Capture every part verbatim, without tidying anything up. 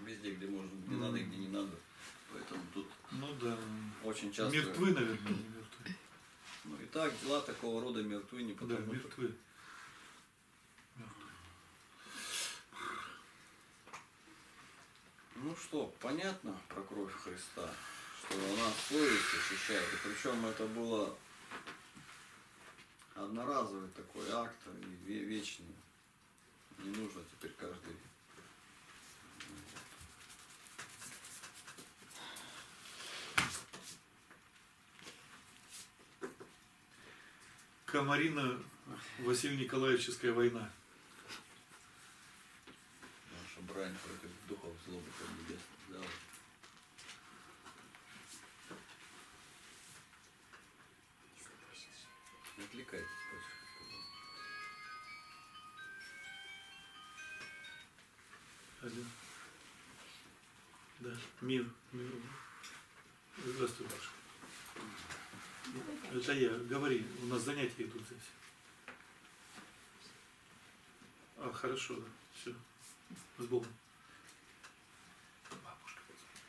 везде, где можно, где mm. надо и где не надо. Поэтому тут ну, да. очень часто... Мертвы, наверное, не мертвы. Ну и так, дела такого рода мертвы, не потому да, мертвы. Ну что, понятно про кровь Христа, что она совесть очищает, и причем это было одноразовый такой акт, и вечный. Не нужно теперь каждый. Комарина Василия Николаевичская война. Наша брань против духов злобы небесных. Да. Не отвлекайтесь, Алло. Да, мир, мир. Здравствуй, Паша. Это я, говори, у нас занятия идут здесь. А, хорошо, да, все. С Богом. Бабушка.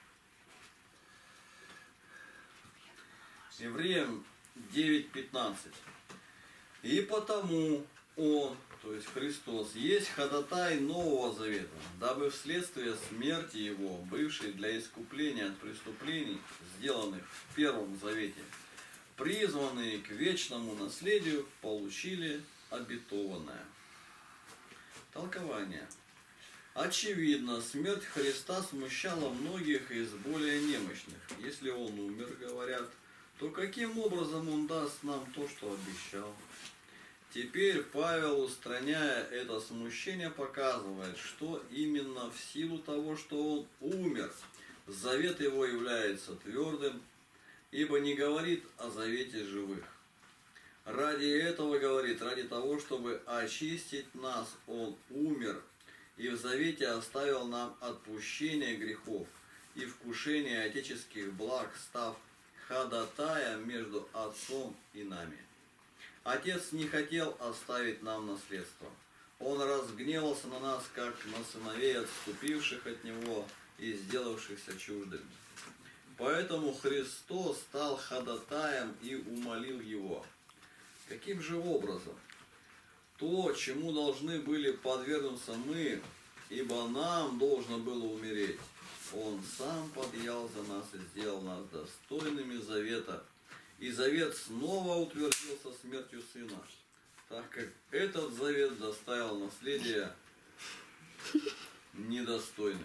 Евреям девять пятнадцать. И потому Он, то есть Христос, есть ходатай Нового Завета, дабы вследствие смерти Его, бывшей для искупления от преступлений, сделанных в Первом Завете, призванные к вечному наследию, получили обетованное. Толкование. Очевидно, смерть Христа смущала многих из более немощных. Если Он умер, говорят, то каким образом Он даст нам то, что обещал? Теперь Павел, устраняя это смущение, показывает, что именно в силу того, что Он умер, завет Его является твердым, ибо не говорит о завете живых. Ради этого говорит, ради того, чтобы очистить нас, Он умер, и в завете оставил нам отпущение грехов и вкушение отеческих благ, став ходатаем между Отцом и нами. Отец не хотел оставить нам наследство. Он разгневался на нас, как на сыновей, отступивших от Него и сделавшихся чуждыми. Поэтому Христос стал ходатаем и умолил Его. Каким же образом? То, чему должны были подвергнуться мы, ибо нам должно было умереть, Он сам подъял за нас и сделал нас достойными завета. И завет снова утвердился смертью Сына, так как этот завет доставил наследие недостойным.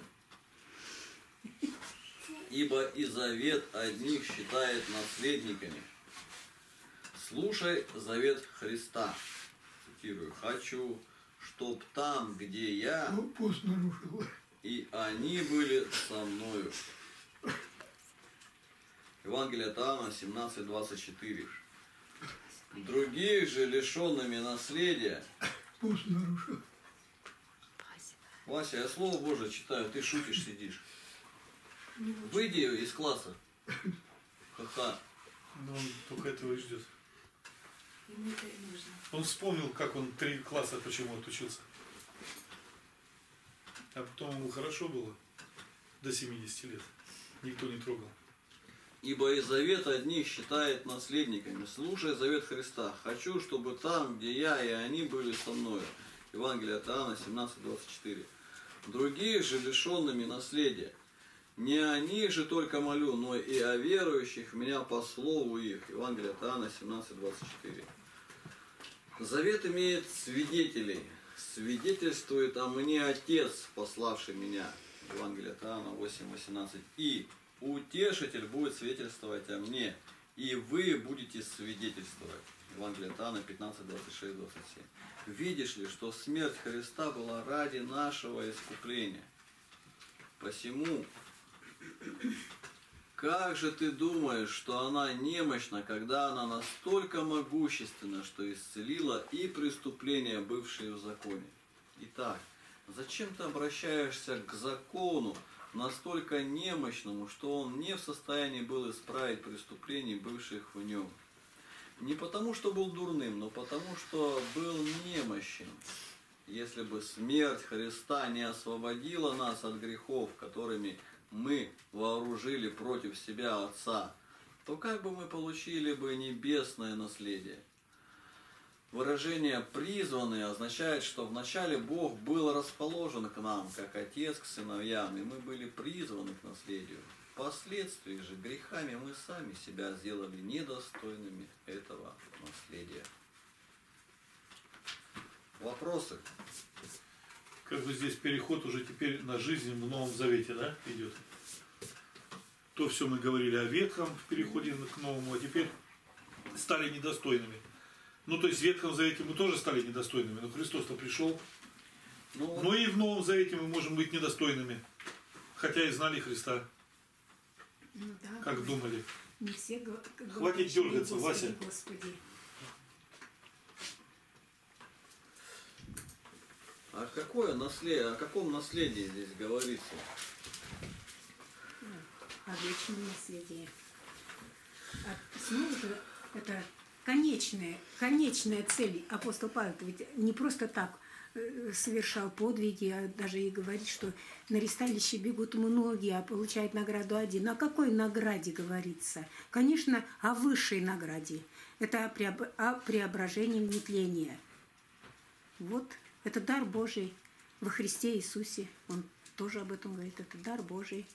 Ибо и завет одних считает наследниками. Слушай завет Христа. Цитирую. Хочу, чтоб там, где я, и они были со мною. Евангелие от Иоанна семнадцать двадцать четыре. Других же, лишенными наследия. Вася, я Слово Божие читаю, ты шутишь, сидишь. Выйди из класса. Ха-ха. Но он только этого и ждет. Ему это и нужно. Он вспомнил, как он три класса почему отучился. А потом ему хорошо было до семидесяти лет. Никто не трогал. Ибо и завет одних считает наследниками. Слушай завет Христа. Хочу, чтобы там, где я, и они были со мною. Евангелие от Иоанна семнадцать двадцать четыре. Другие же лишенными наследия. Не о них же только молю, но и о верующих в меня по слову их. Евангелие от Иоанна семнадцать двадцать четыре. Завет имеет свидетелей. Свидетельствует о мне Отец, пославший меня. Евангелие от Иоанна восемь восемнадцать. И Утешитель будет свидетельствовать о мне, и вы будете свидетельствовать. Евангелие от Иоанна пятнадцать двадцать шесть двадцать семь. Видишь ли, что смерть Христа была ради нашего искупления? Посему, как же ты думаешь, что она немощна, когда она настолько могущественна, что исцелила и преступления, бывшие в законе? Итак, зачем ты обращаешься к закону, настолько немощному, что он не в состоянии был исправить преступлений, бывших в нем? Не потому, что был дурным, но потому, что был немощен. если бы смерть Христа не освободила нас от грехов, которыми мы вооружили против себя Отца, то как бы мы получили бы небесное наследие? Выражение «призванный» означает, что вначале Бог был расположен к нам, как Отец к сыновьям, и мы были призваны к наследию. Впоследствии же грехами мы сами себя сделали недостойными этого наследия. Вопросы? Как бы здесь переход уже теперь на жизнь в Новом Завете, да, идет? То все мы говорили о Ветхом в переходе к Новому, а теперь стали недостойными. Ну, то есть в Ветхом Завете мы тоже стали недостойными, но Христос-то пришел. Ну, Но и в Новом Завете мы можем быть недостойными, хотя и знали Христа, Ну да, как думали. не все го- го- Хватит говорят, дергаться, Господи, Вася. Господи. а какое наследие, о каком наследии здесь говорится? Ну, о вечном наследии. А снова же это конечная, конечная цель. Апостол Павел ведь не просто так э, совершал подвиги, а даже и говорит, что на ресталище бегут многие, а получают награду один. О какой награде говорится? Конечно, о высшей награде. Это о, преоб... о преображении в нетление. Вот, это дар Божий во Христе Иисусе. Он тоже об этом говорит. Это дар Божий.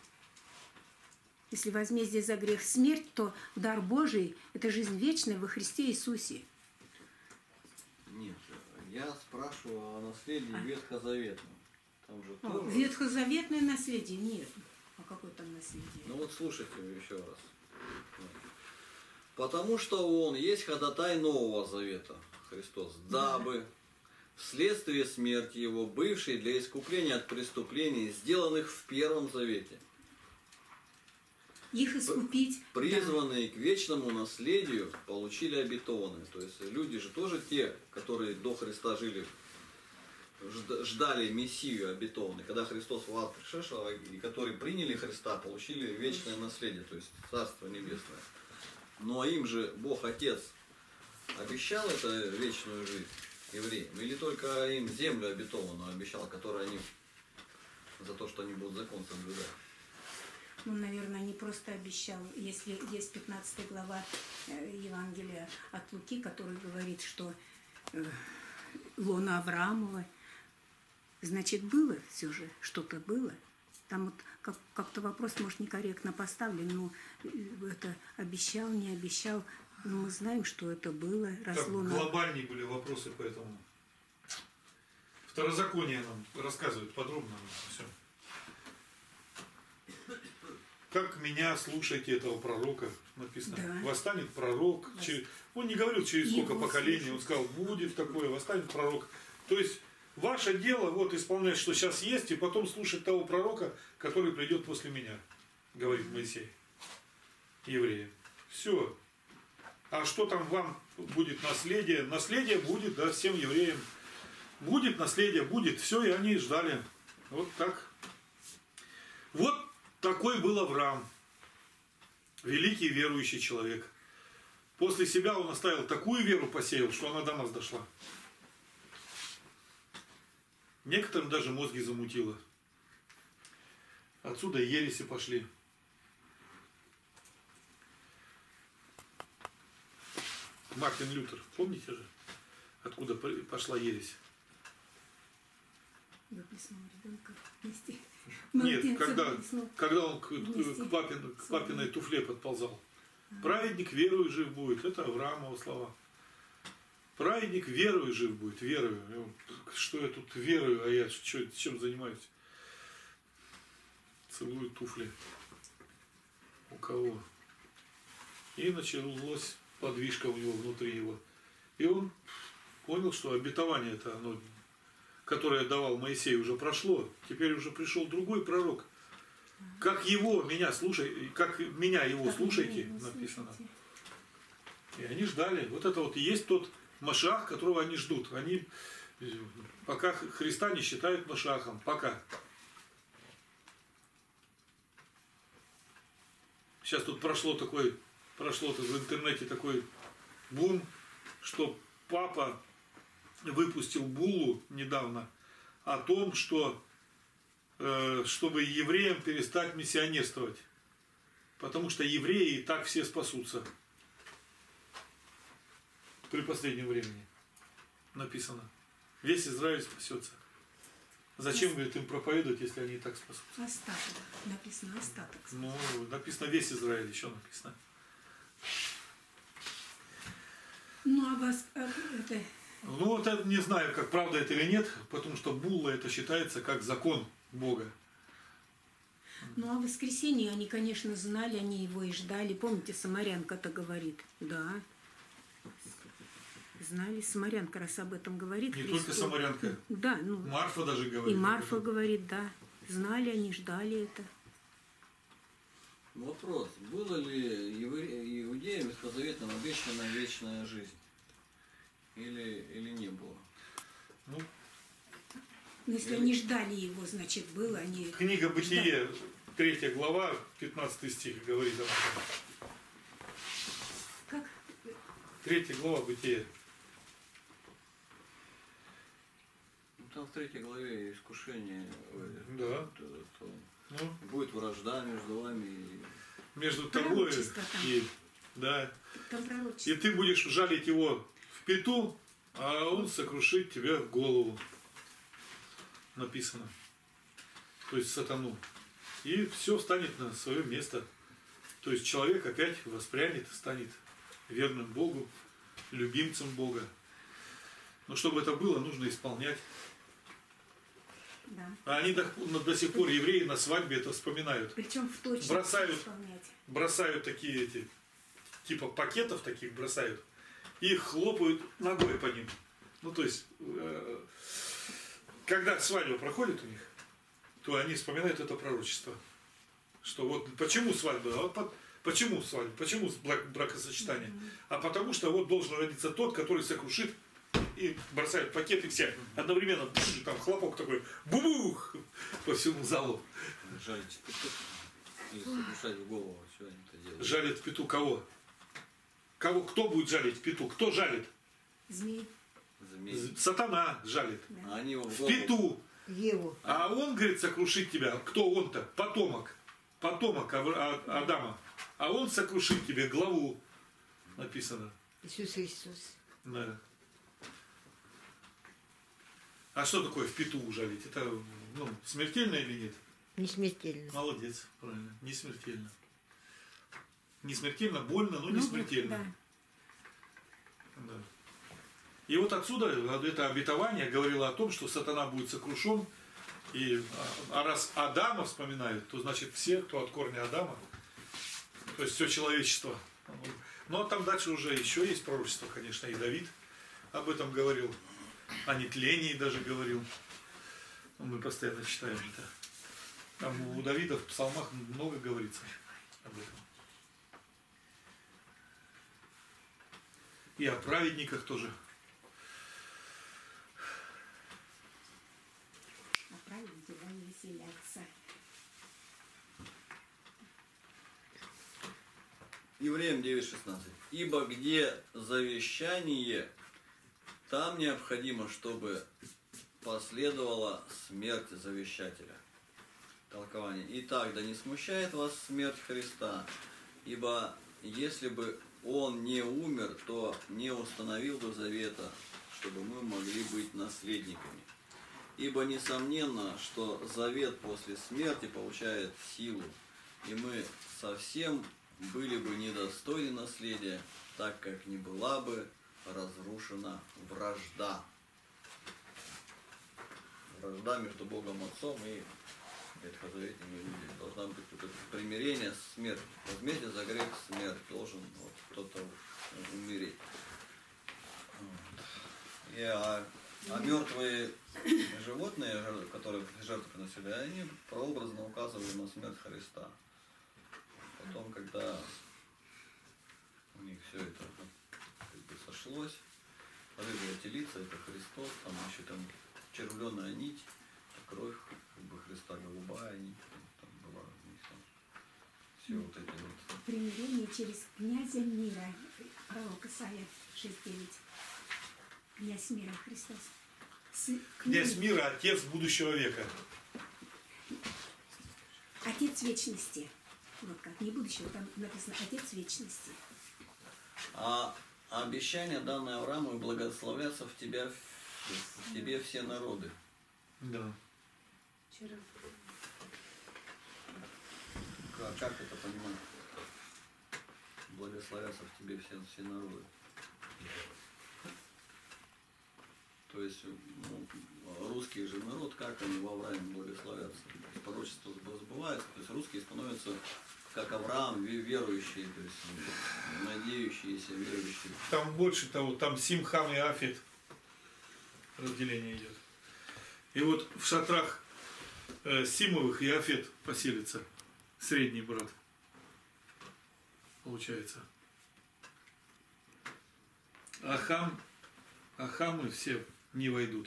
Если возмездие за грех смерть, то дар Божий – это жизнь вечная во Христе Иисусе. Нет, я спрашиваю о наследии А. ветхозаветном. Там же О, тоже... ветхозаветное наследие? Нет. А какое там наследие? Ну вот слушайте еще раз. Потому что Он есть ходатай Нового Завета, Христос, дабы вследствие смерти Его, бывшей для искупления от преступлений, сделанных в Первом Завете, Их искупить. призванные к вечному наследию, получили обетованное. То есть люди же тоже те, которые до Христа жили, жд- ждали Мессию обетованный. Когда Христос в ад пришедшего, и которые приняли Христа, получили вечное наследие, то есть Царство Небесное. Но им же Бог Отец обещал это вечную жизнь евреям? Или только им землю обетованную обещал, которую они за то, что они будут закон соблюдать? Ну, наверное, не просто обещал. Если есть пятнадцатая глава э, Евангелия от Луки, который говорит, что э, лона Авраамова, значит, было все же, что-то было. Там вот как- как-то вопрос, может, некорректно поставлен, но э, это обещал, не обещал. Но мы знаем, что это было. Раз Так, лона... глобальные были вопросы по этому. Второзаконие нам рассказывает подробно все. Как меня слушайте этого пророка, написано. Да. Восстанет пророк. Вос- Через- Он не говорил, через сколько Его поколений. Он слушать. сказал, будет такое, восстанет пророк. То есть, ваше дело вот исполнять, что сейчас есть, и потом слушать того пророка, который придет после меня, говорит Моисей, евреям. Все. А что там вам будет наследие? Наследие будет, да, всем евреям. Будет наследие, будет. Все, и они ждали. Вот так. Вот такой был Авраам. Великий верующий человек. После себя он оставил такую веру, посеял, что она до нас дошла. Некоторым даже мозги замутило. Отсюда ереси пошли. Мартин Лютер, помните же, откуда пошла ересь? Выплеснул ребенка вместе. Нет, Младенца когда, выплеснул. когда он к, Вместе. к, папин, к папиной туфле подползал. Праведник верою жив будет. Это Авраамова слова. Праведник верою жив будет. Верою. Что я тут верою, а я что, чем занимаюсь? Целую туфли. У кого? И началась подвижка у него внутри его. И он понял, что обетование это оно, которое давал Моисей, уже прошло. Теперь уже пришел другой пророк. Как его, меня слушай, как меня его Как слушайте, меня его написано. слушайте. И они ждали. Вот это вот и есть тот Машиах, которого они ждут. Они пока Христа не считают Машиахом. Пока. Сейчас тут прошло такой, прошло тут в интернете такой бум, что папа выпустил буллу недавно о том, что э, чтобы евреям перестать миссионерствовать. Потому что евреи и так все спасутся. При последнем времени написано. Весь Израиль спасется. Зачем, говорит, им проповедовать, если они и так спасутся? Остаток. Написано остаток. Ну, написано весь Израиль, еще написано. Ну, а вас а, это... Ну, вот это не знаю, как правда это или нет, потому что булла это считается как закон Бога. Ну, а в воскресенье они, конечно, знали, они его и ждали. Помните, самарянка-то говорит? Да. Знали, самарянка раз об этом говорит. Не Христос. только самарянка. Да, ну. Марфа даже говорит. И Марфа говорит, да. Знали они, ждали это. Вопрос. Было ли евре- иудеям ветхозаветным обещана вечная жизнь? Или, или не было? Ну, Но если они ждали его, значит, было, они... книга Бытие, третья глава, пятнадцатый стих говорит об этом. Как? Третья глава Бытие. Ну, там в третьей главе искушение. э, Да. то- то Ну, будет вражда между вами и между тобой Пророчество там. и... Да. Там пророчество. И ты будешь жалить его в пяту, а он сокрушит тебя в голову. Написано. То есть сатану. И все встанет на свое место. То есть человек опять воспрянет, станет верным Богу, любимцем Бога. Но чтобы это было, нужно исполнять. Да. А они до, до сих пор, евреи, на свадьбе это вспоминают. Причем в точности Бросают. исполнять. Бросают такие эти, типа пакетов таких бросают, и хлопают ногой по ним. Ну, то есть, э, когда свадьба проходит у них, то они вспоминают это пророчество. Что вот почему свадьба? А по- почему свадьба? Почему брак- бракосочетание? Mm-hmm. А потому что вот должен родиться тот, который сокрушит, и бросают пакеты все одновременно, там хлопок такой, бубух, по всему залу. жалить петух и сокрушать в голову. Что они это делают? Жалит в пету кого? Кого? Кто будет жалить в пету? Кто жалит? Змей. Змей. З- Сатана жалит. А они его в В голову. пету. Еву. А он, говорит, сокрушит тебя. Кто он-то? Потомок. Потомок Ав- А- Адама. А он сокрушит тебе главу. Написано. Иисус Христос. Да. А что такое в пету жалить? Это ну, смертельно или нет? Не смертельно. Молодец, правильно. Не смертельно. Не смертельно, больно, но не Ну, смертельно. да. Да. И вот отсюда это обетование говорило о том, что сатана будет сокрушен. И, а раз Адама вспоминают, то значит все, кто от корня Адама, то есть все человечество. Ну а там дальше уже еще есть пророчество, конечно, и Давид об этом говорил, о нетлении даже говорил. Ну, мы постоянно читаем это. Там у Давида в псалмах много говорится об этом. И о праведниках тоже. А праведники они веселятся. Евреям девять шестнадцать. Ибо где завещание, там необходимо, чтобы последовала смерть завещателя. Толкование. Итак, да не смущает вас смерть Христа, ибо если бы Он не умер, то не установил бы завета, чтобы мы могли быть наследниками. Ибо несомненно, что завет после смерти получает силу, и мы совсем были бы недостойны наследия, так как не была бы разрушена вражда. Вражда между Богом Отцом и ветхозаветными людьми. Должна быть вот это примирение, смерть. Возмездие за грех смерть. Должен вот кто-то умереть. И, а, а мертвые животные, которые жертвы приносили, они прообразно указывали на смерть Христа. Потом, когда у них все это как бы сошлось, рыжая телица, это Христос, там еще там червленая нить, кровь как бы Христа, голубая нить, там была у них там все вот эти вот. Примирение через князя мира. Пророк Исаия шесть девять. Князь мира Христос. С... Князь мира, отец будущего века. Отец вечности. Вот как, не будущего, там написано Отец вечности. А обещание, данное Аврааму, и благословятся в тебя, в тебе все народы. Да. Как, как это понимать? Благословятся в тебе все, все народы. То есть, ну, русский же народ, как они в Аврааме благословятся? Пророчество сбывается, то есть русские становятся как Авраам, верующие, то есть надеющиеся, верующие. Там больше того, там Сим, Хам и Афет разделение идет. И вот в шатрах э, Симовых и Афет поселится средний брат. Получается. А Хам, а Хамы все не войдут.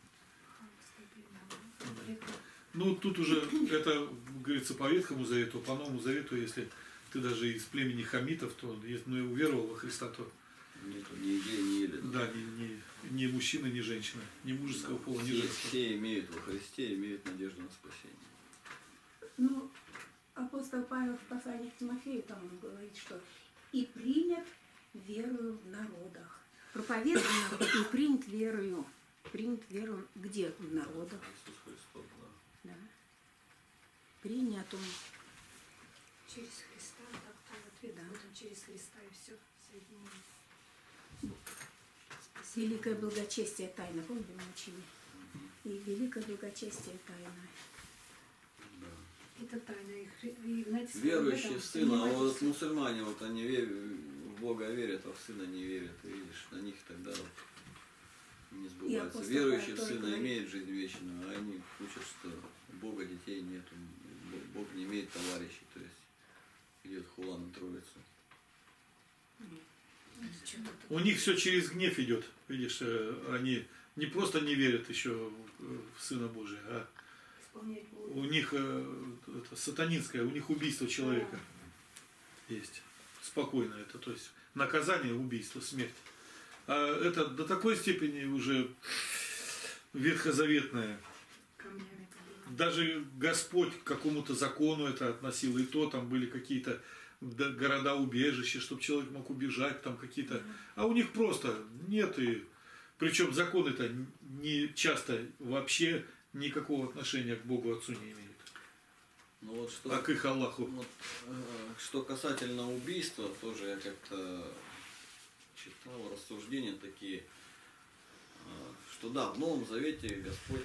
Ну, тут уже, это, говорится, по Ветхому Завету, по Новому Завету, если ты даже из племени хамитов, то, если ну, уверовал во Христа, то... Нету ни идеи, ни или. Да, ни, ни, ни мужчина, ни женщина, ни мужеского пола, ни Все, женского. все имеют во Христе, имеют надежду на спасение. Ну, апостол Павел в послании к Тимофею, там он говорит, что и принят верою в народах. Проповедует и принят верою. Принят верою где? В народах. Иисус Христос, да. Да. Принят он. Через Христа, так то ответ Да. будем через Христа и все соединено. Великое благочестие тайна. Помните, мы учили? И великое благочестие тайна. Это тайна. И, хри- и, знаете, Верующие этом в Сына, а вот занимайтесь. мусульмане, вот они ве- в Бога верят, а в Сына не верят. И видишь, на них тогда вот не сбывается. апостол Верующие в Павел тоже Сына говорит. имеют жизнь вечную, а они учат, что у Бога детей нету, Бог не имеет товарищей, то есть идет хула на Троицу. Что-то тут У них все через гнев идет. Видишь, э, они не просто не верят еще в Сына Божия, а исполнять будут. у них э, это сатанинское, у них убийство человека есть. Спокойно это, то есть наказание, убийство, смерть. А это до такой степени уже ветхозаветное. Камнями побивать. Даже Господь к какому-то закону это относил, и то там были какие-то да, города-убежища, чтобы человек мог убежать, там какие-то... А у них просто нет, и причем законы-то не часто вообще никакого отношения к Богу Отцу не имеют, Ну вот что, а к их Аллаху. вот, э, что касательно убийства, тоже я как-то читал рассуждения такие, э, что да, в Новом Завете Господь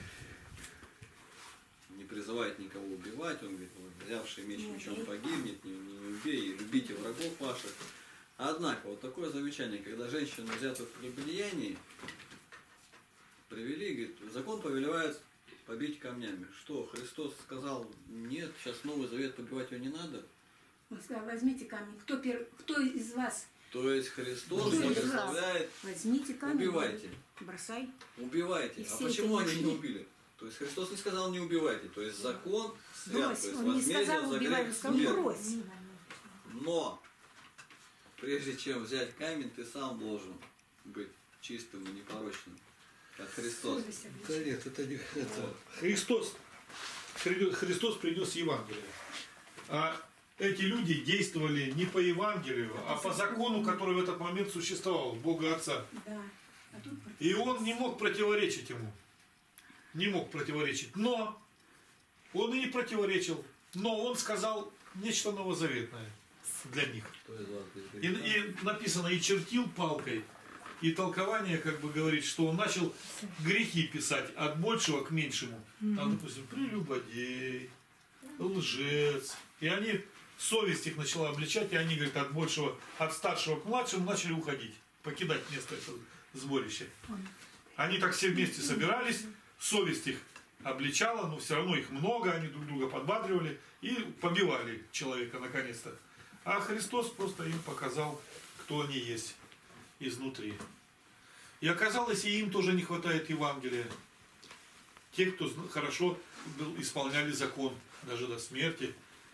не призывает никого убивать, он говорит, вот, взявший меч Не мечом убей. погибнет, не, не убей, и любите врагов ваших. Однако, вот такое замечание, когда женщину взятую в прелюбодеянии привели, говорит, закон повелевает побить камнями. Что, Христос сказал, нет, сейчас Новый Завет, побивать его не надо? Он сказал, возьмите камень. Кто, пер... Кто из вас? То есть Христос Кто из вас? благословляет, Возьмите камень. убивайте, Бросай. убивайте. И А все почему это они не нашли. убили? То есть Христос не сказал не убивайте, то есть закон свят, Брось. то есть Он не возмездие сказал за убивай, он грех сказал смерть. брось. Но прежде чем взять камень, ты сам должен быть чистым и непорочным, как Христос. Совесть обличает. Да нет, это не... Это... Христос, Хри- Христос принес Евангелие. А эти люди действовали не по Евангелию, а по закону, который в этот момент существовал, Бога Отца. Да. А тут И он не мог противоречить ему. Не мог противоречить. Но он и не противоречил. Но он сказал нечто новозаветное для них. Кто из вас без И, греха? и написано, и чертил палкой. И толкование как бы говорит, что он начал грехи писать от большего к меньшему. Там, допустим, прелюбодей, лжец. И они, совесть их начала обличать, и они, говорят, от большего, от старшего к младшему начали уходить, покидать место этого сборища. Они так все вместе собирались, совесть их обличала, но все равно их много, они друг друга подбадривали и побивали человека наконец-то. А Христос просто им показал, кто они есть изнутри. И оказалось, и им тоже не хватает Евангелия. Те, кто зна- хорошо был- исполняли закон, даже до смерти.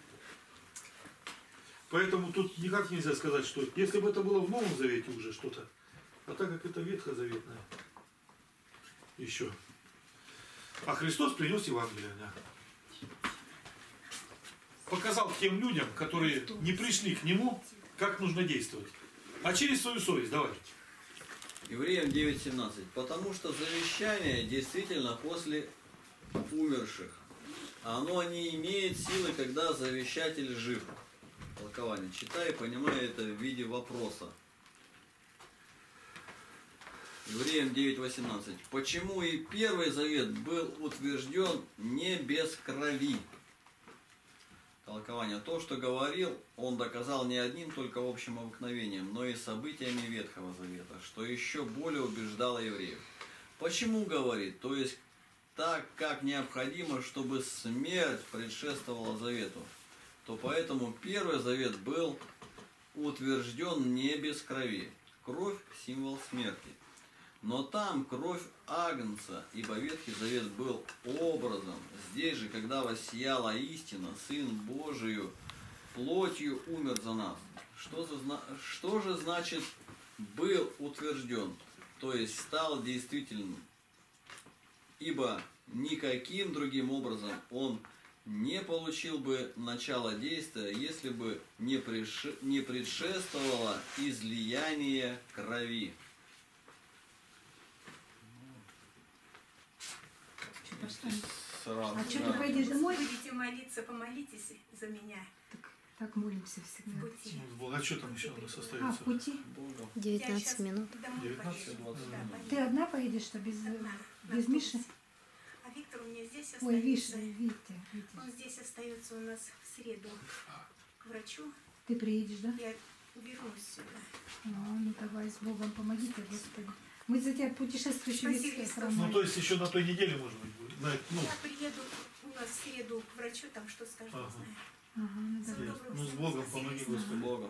Поэтому тут никак нельзя сказать, что если бы это было в Новом Завете уже что-то, а так как это ветхозаветное, еще. А Христос принес Евангелие, да. Показал тем людям, которые не пришли к Нему, как нужно действовать. А через свою совесть, давай. Евреям девять семнадцать. Потому что завещание действительно после умерших. Оно не имеет силы, когда завещатель жив. Толкование. Читай и понимай это в виде вопроса. Евреям девять восемнадцать. Почему и первый завет был утвержден не без крови? Толкование. То, что говорил, он доказал не одним только общим обыкновением, но и событиями Ветхого Завета, что еще более убеждало евреев. Почему говорит? То есть, так как необходимо, чтобы смерть предшествовала завету, то поэтому первый завет был утвержден не без крови. Кровь – символ смерти. Но там кровь Агнца, ибо Ветхий Завет был образом. Здесь же, когда воссияла истина, Сын Божию плотью умер за нас. Что, за, что же значит был утвержден, то есть стал действительным? Ибо никаким другим образом он не получил бы начала действия, если бы не, приш... не предшествовало излияние крови. Сразу, А что, да. ты пойдешь домой? Будете молиться, помолитесь за меня. Так, так молимся всегда. В пути. А что там еще у нас А, в остается? пути? Богом. Я девятнадцать щас минут. домой девятнадцать, поеду. двадцать Да, минут. поеду. Ты одна поедешь, что без, Одна, на без Миши? автобусе. А Виктор у меня здесь Ой, Виш, остается. Витя, Витя. Он здесь остается у нас в среду к врачу. Ты приедешь, да? Я вернусь сюда. Ну, ну давай, с Богом помогите, Господи. Мы за тебя путешествующий Спасибо, весь Христос. Ну, то есть еще на той неделе, может быть, будет. На, ну, Я приеду у нас в среду к врачу, там что скажут, Ага. знаю. Ага, ну Всего давай. доброго, ну, с всем Богом спасибо, помоги, Христос. Господи. Богом.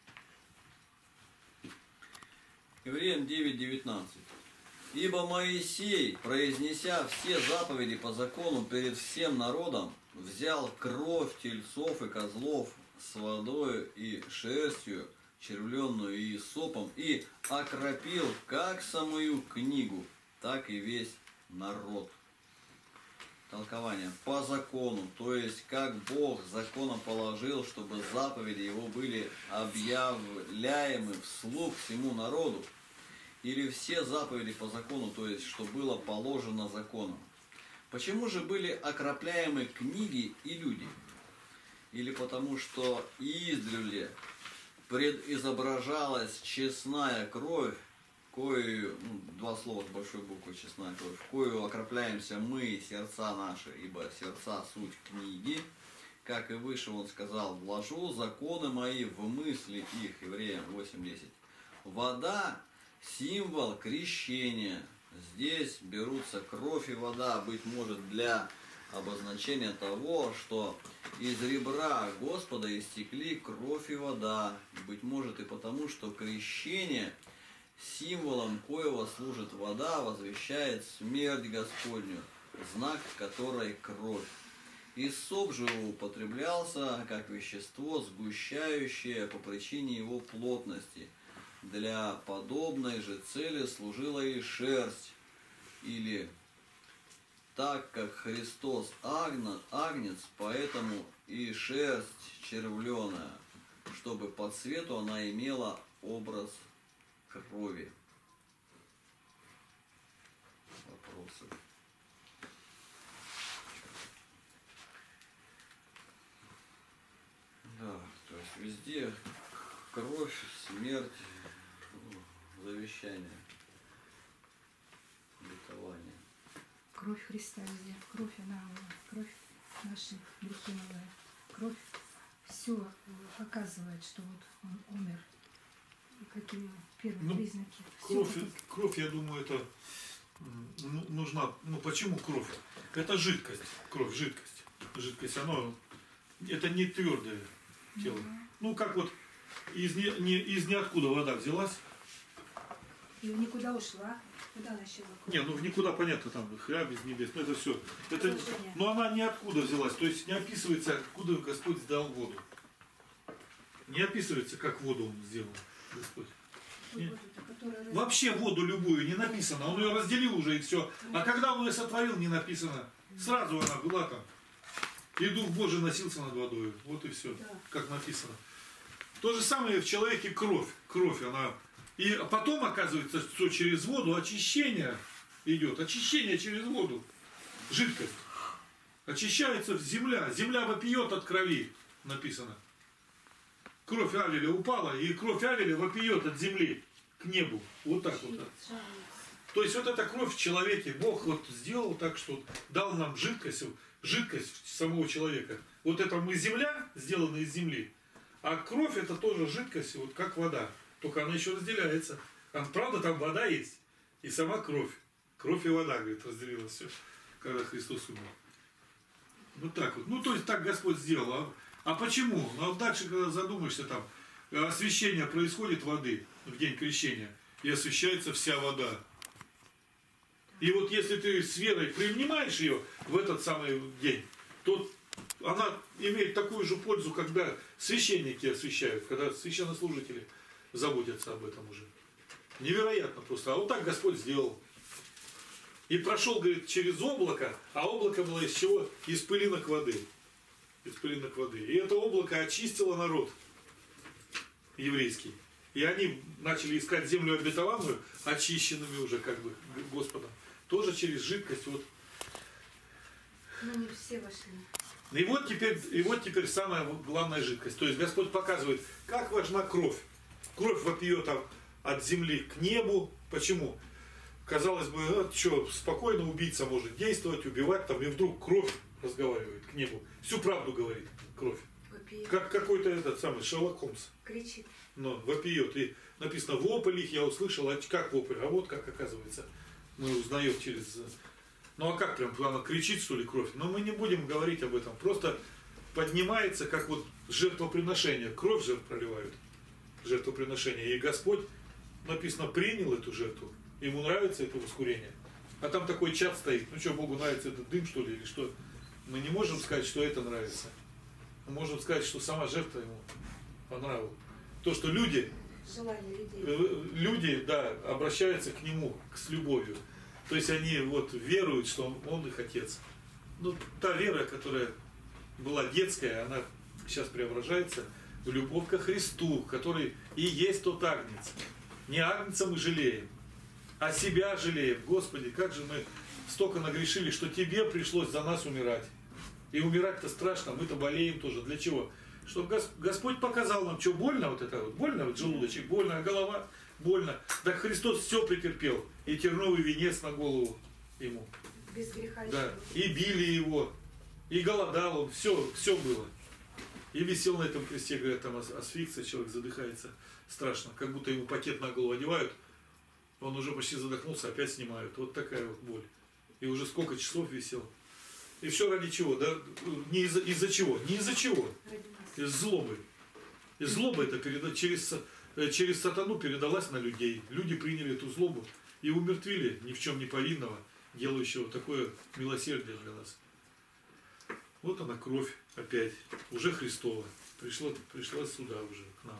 Евреям девять девятнадцать. Ибо Моисей, произнеся все заповеди по закону перед всем народом, взял кровь тельцов и козлов с водою и шерстью, червленную и сопом, и окропил как самую книгу, так и весь народ. Толкование. По закону, то есть как Бог законом положил, чтобы заповеди его были объявляемы вслух всему народу, или все заповеди по закону, то есть что было положено законом. Почему же были окропляемы книги и люди? Или потому что издревле предизображалась честная кровь, кою, ну, два слова с большой буквы, честная кровь, кою окропляемся мы, сердца наши, ибо сердца суть книги, как и выше он сказал, вложу законы мои в мысли их, Евреям восемь десять. Вода – символ крещения. Здесь берутся кровь и вода, быть может, для обозначения того, что из ребра Господа истекли кровь и вода, быть может и потому, что крещение, символом коего служит вода, возвещает смерть Господню, знак которой кровь. И соп же употреблялся как вещество, сгущающее по причине его плотности. Для подобной же цели служила и шерсть, или так как Христос агна, агнец, поэтому и шерсть червленая, чтобы по цвету она имела образ крови. Вопросы? Да, то есть везде кровь, смерть, завещание, обетование. Кровь Христа везде. Кровь, она, кровь наши грехи милая. Кровь все показывает, что вот он умер. И какие первые Ну, признаки. Всё Кровь, это- кровь, я думаю, это м, ну, нужна. Ну почему кровь? Это жидкость. Кровь, жидкость. Жидкость, оно это не твердое тело. Ну как вот из, не, не, из ниоткуда вода взялась. И никуда ушла. Куда она исчезла? Не, ну в никуда понятно, там хляб из небес, ну это все. Это, Продолжение. но она ниоткуда взялась, то есть не описывается, откуда Господь сдал воду. Не описывается, как воду он сделал, Господь. Не- воду-то, которая раз- Вообще воду любую не написано, он ее разделил уже и все. А когда он ее сотворил, не написано. Сразу она была там. И Дух Божий носился над водой. Вот и все, Да. как написано. То же самое в человеке кровь. Кровь, она... И потом оказывается, что через воду очищение идет. Очищение через воду. Жидкость. Очищается земля. Земля вопиет от крови, написано. Кровь Авеля упала, и кровь Авеля вопиет от земли к небу. Вот так вот. Жалуется. То есть вот эта кровь в человеке, Бог вот сделал так, что дал нам жидкость, жидкость самого человека. Вот это мы земля, сделана из земли, а кровь это тоже жидкость, вот как вода. Только она еще разделяется. А, правда, там вода есть, и сама кровь. Кровь и вода, говорит, разделилась все, когда Христос умер. Вот так вот. Ну, то есть так Господь сделал. А, а почему? Ну, а дальше, когда задумаешься, там, освящение происходит воды в день крещения, и освящается вся вода. И вот если ты с верой принимаешь ее в этот самый день, то она имеет такую же пользу, когда священники освящают, когда священнослужители заботятся об этом уже. Невероятно просто. А вот так Господь сделал. И прошел, говорит, через облако, а облако было из чего? Из пылинок воды. Из пылинок воды. И это облако очистило народ еврейский. И они начали искать землю обетованную, очищенными уже как бы Господом. Тоже через жидкость. Вот. Но не все вошли. И вот теперь, и вот теперь самая главная жидкость. То есть Господь показывает, как важна кровь. Кровь вопиет от земли к небу. Почему? Казалось бы, ну, что, спокойно убийца может действовать, убивать, там, и вдруг кровь разговаривает к небу. Всю правду говорит кровь. Вопиет. Как какой-то этот самый Шерлок Холмс. Кричит. Но вопиет. И написано, вопль их я услышал, а как вопль? А вот как оказывается. Мы узнаем через... Ну а как прям, она кричит, что ли, кровь? Но мы не будем говорить об этом. Просто поднимается, как вот жертвоприношение. Кровь же проливают. Жертвоприношение. И Господь, написано, принял эту жертву. Ему нравится это воскурение. А там такой чад стоит. Ну что, Богу нравится этот дым, что ли, или что? Мы не можем сказать, что это нравится. Мы можем сказать, что сама жертва ему понравилась. То, что люди, Желание людей. э, люди, да, обращаются к нему с любовью. То есть они вот веруют, что он, он их отец. Ну, та вера, которая была детская, она сейчас преображается в любовь ко Христу, который и есть тот агнец. Не агнца мы жалеем, а себя жалеем. Господи, как же мы столько нагрешили, что тебе пришлось за нас умирать. И умирать-то страшно, мы-то болеем тоже. Для чего? Чтобы Господь показал нам, что больно вот это вот. Больно вот желудочек, больно, а голова больно. Так Христос все претерпел. И терновый венец на голову ему. Без греха. Да. еще. И били его. И голодал он. Все, все было. И висел на этом кресте, говорят, там асфиксия, человек задыхается. Страшно. Как будто ему пакет на голову одевают. Он уже почти задохнулся, опять снимают. Вот такая вот боль. И уже сколько часов висел. И все ради чего? Да? Не из-за, из-за чего? Не из-за чего? Ради нас. Из злобы. Из злобы это переда... через, через сатану передалась на людей. Люди приняли эту злобу и умертвили ни в чем не повинного, делающего такое милосердие для нас. Вот она кровь опять, уже Христова. Пришла, пришла сюда уже, к нам.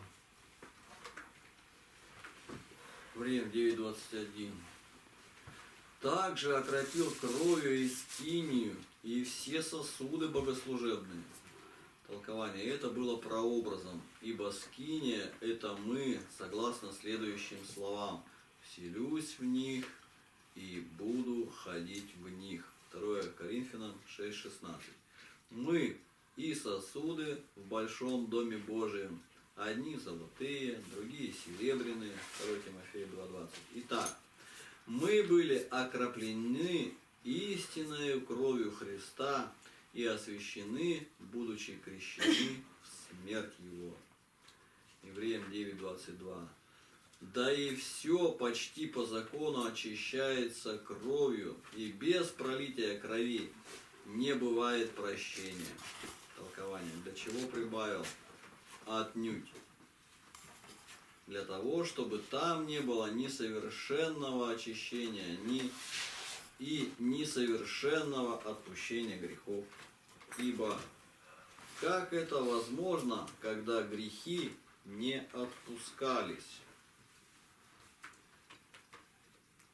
Время девять двадцать один. Также окропил кровью и скинию, и все сосуды богослужебные. Толкование. Это было прообразом, ибо скиния – это мы, согласно следующим словам. Вселюсь в них и буду ходить в них. второе Коринфянам шесть шестнадцать. Мы и сосуды в большом доме Божием. Одни золотые, другие серебряные. второе Тимофея два двадцать. Итак, мы были окроплены истинною кровью Христа и освящены, будучи крещены в смерть Его. Евреям девять двадцать два. Да и все почти по закону очищается кровью, и без пролития крови не бывает прощения. Толкование. Для чего прибавил? Отнюдь. Для того, чтобы там не было ни совершенного очищения, ни и несовершенного отпущения грехов. Ибо как это возможно, когда грехи не отпускались?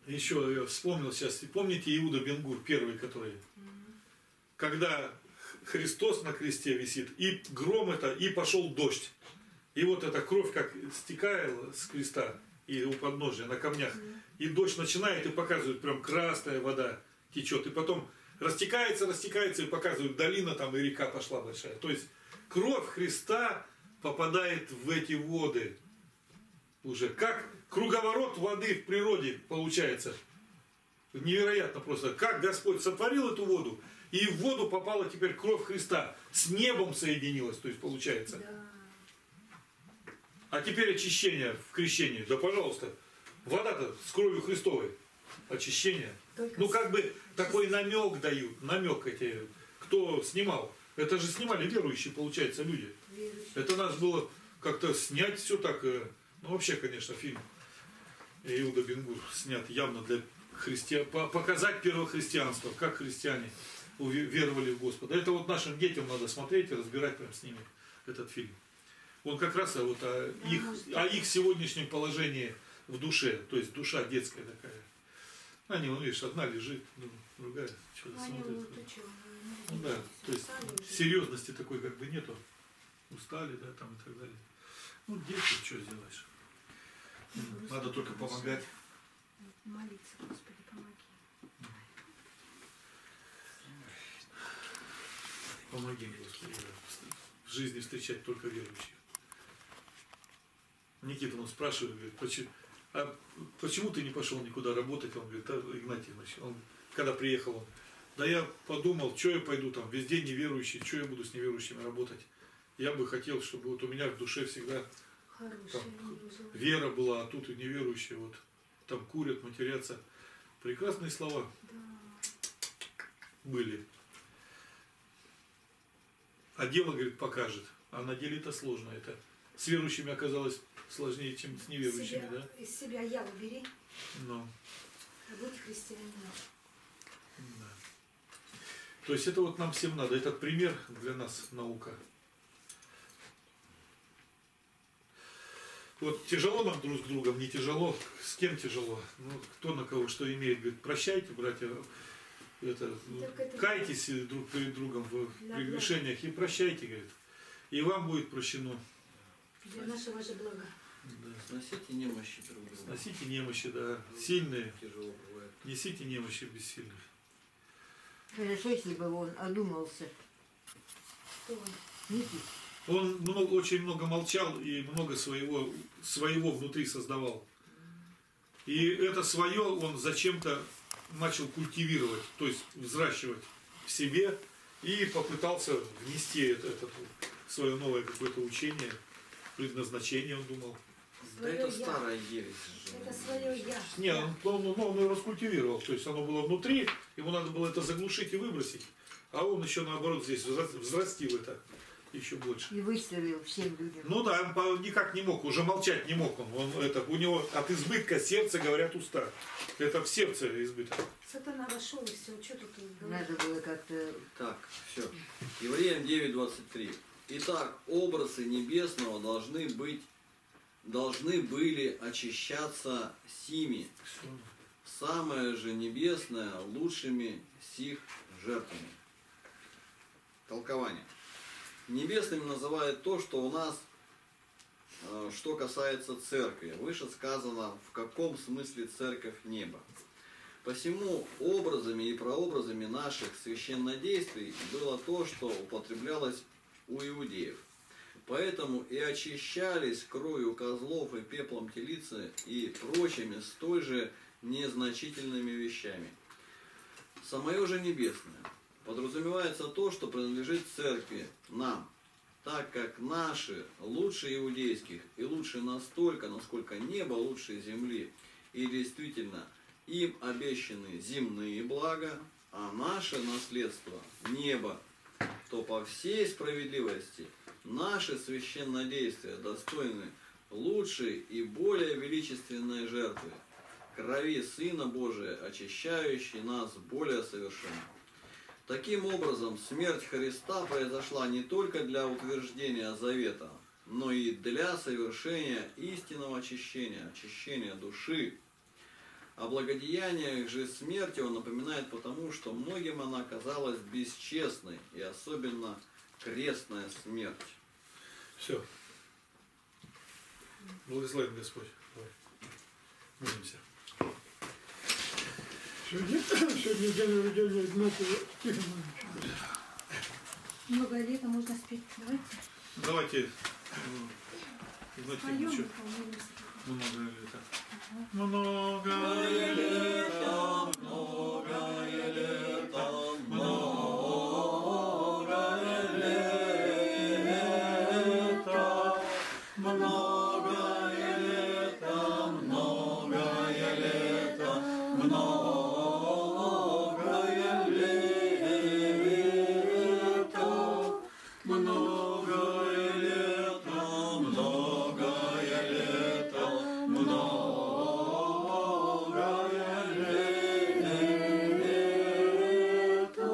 еще я вспомнил сейчас, помните Иуда Бен-Гур, первый, который, когда Христос на кресте висит, и гром это, и пошел дождь. И вот эта кровь как стекала с креста и у подножия на камнях. И дождь начинает и показывает, прям красная вода течет. И потом растекается, растекается и показывает, долина там и река пошла большая. То есть кровь Христа попадает в эти воды. Уже как круговорот воды в природе получается. Невероятно просто. Как Господь сотворил эту воду, и в воду попала теперь кровь Христа. С небом соединилась, то есть получается. Да. А теперь очищение в крещении. Да пожалуйста. Вода-то с кровью Христовой. Очищение. Только Ну с- как бы такой намек дают. Намек эти. Кто снимал. Это же снимали верующие, получается, люди. верующие. Это надо было как-то снять все так. э, Ну вообще, конечно, фильм Иуда Бен-Гур снят явно для христиан. Показать первохристианство, как христиане уве- веровали в Господа. Это вот нашим детям надо смотреть и разбирать прям с ними этот фильм. Он как раз а, вот о их, о их сегодняшнем положении в душе. То есть душа детская такая. Они, ну видишь, одна лежит, ну, другая что-то Ну, они смотрит. вот то, чё, Ну да, то есть устали уже. серьезности такой как бы нету. Устали, да, там и так далее. Ну, дети, что сделаешь? Надо только помогать. Молиться, Господи, помоги. Помоги, Господи, в жизни встречать только верующих. Никита он спрашивает, говорит, почему, а почему ты не пошел никуда работать? Он говорит, а, Игнатий Иванович, он, когда приехал, он, да я подумал, что я пойду там, везде неверующие, что я буду с неверующими работать. Я бы хотел, чтобы вот у меня в душе всегда Хорошие там люди. вера была, а тут и неверующие, вот там курят, матерятся. Прекрасные слова Да. были. А дело, говорит, покажет. А на деле это сложно. Это с верующими оказалось сложнее, чем с неверующими, Себя- да? Из себя я убери, Но, а будь христианином. да. То есть это вот нам всем надо. Этот пример для нас наука. Вот тяжело нам друг с другом, не тяжело. С кем тяжело? Ну, кто на кого что имеет. Говорит, прощайте, братья. Это, ну, Так это- кайтесь друг перед другом в Для прегрешениях и прощайте, говорит. И вам будет прощено. Для нашего же блага. Да. Сносите немощи друг друга. Сносите немощи, да, сильные. Тяжело бывает. Несите немощи бессильных. Хорошо, если бы он одумался. Кто он? Никит. Он много, очень много молчал и много своего, своего внутри создавал. И это свое он зачем-то начал культивировать, то есть взращивать в себе и попытался внести это, это свое новое какое-то учение, предназначение, он думал. Да Своё это я. старая ересь. же. Это свое я. Не, он, он, он, он его раскультивировал, то есть оно было внутри, ему надо было это заглушить и выбросить, а он еще наоборот здесь взра- взрастил это еще больше. И выставил всем людям. Ну да, он по- никак не мог, уже молчать не мог он. он это, у него от избытка сердца говорят уста. Это в сердце избыток. Сатана вошел и все. Что тут говорить? Надо было как-то... Так, все. Евреям девять двадцать три. Итак, образы небесного должны быть, должны были очищаться сими, самое же небесное лучшими сих жертвами. Толкование. Небесным называют то, что у нас, э, что касается церкви. Выше сказано, в каком смысле церковь неба. Посему образами и прообразами наших священнодействий было то, что употреблялось у иудеев. Поэтому и очищались кровью козлов и пеплом телицы и прочими столь же незначительными вещами. Самое же небесное подразумевается то, что принадлежит церкви, нам, так как наши лучше иудейских и лучше настолько, насколько небо лучше земли, и действительно им обещаны земные блага, а наше наследство – небо, то по всей справедливости наши священнодействия достойны лучшей и более величественной жертвы, крови Сына Божия, очищающей нас более совершенно. Таким образом, смерть Христа произошла не только для утверждения завета, но и для совершения истинного очищения, очищения души. О благодеяниях же смерти он напоминает потому, что многим она казалась бесчестной, и особенно крестная смерть. Все. Благословен Господь. Давай. Молимся. Сегодня, сегодня день рождения Игнатия Тихоновича. Многое лето можно спеть. Давайте. Давайте. Игнатий Поем, Ильич, помолимся. многое лето. Многое лето, многое лето, многое лето, многое лето, многое лето, многое лето, многое лето, многое лето, многое лето.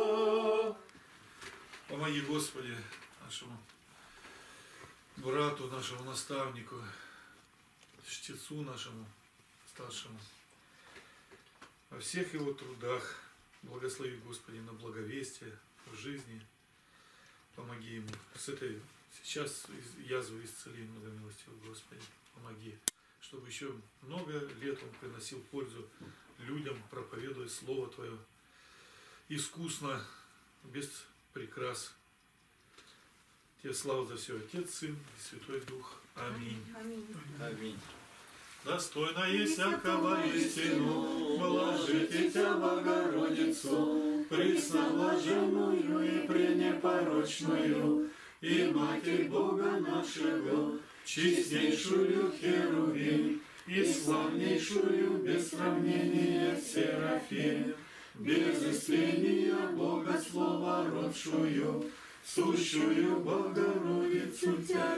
Помоги, Господи, нашему брату, нашему наставнику, чтецу нашему старшему, во всех его трудах. Благослови, Господи, на благовестие в жизни. Помоги ему. С этой сейчас язву исцели, многомилостивый Господи. Помоги, чтобы еще много лет он приносил пользу людям, проповедуя Слово Твое искусно, без прикрас. Тебе слава за все, Отец, Сын и Святой Дух. Аминь. Аминь. Аминь. Достойно есть всякого истину, блажите Тя, Богородицу, пресноблаженную и пренепорочную, и Матерь Бога нашего, чистейшую Херувим, и славнейшую без сравнения Серафим, без истления Бога Слова родшую, сущую Богородицу Тя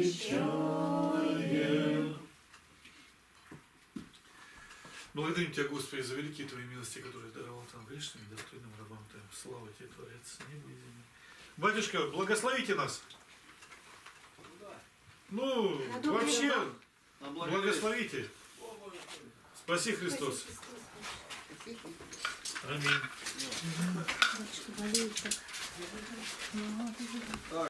величаем. Благодарим Тебя, Господи, за великие Твои милости, которые даровал Ты нам грешным и достойным рабам Твоим. Слава Тебе, Творец неба и земли. Батюшка, благословите нас. Ну, вообще, На благовестие. благословите. Спаси Христос. Аминь. Батюшка болеет так. Так.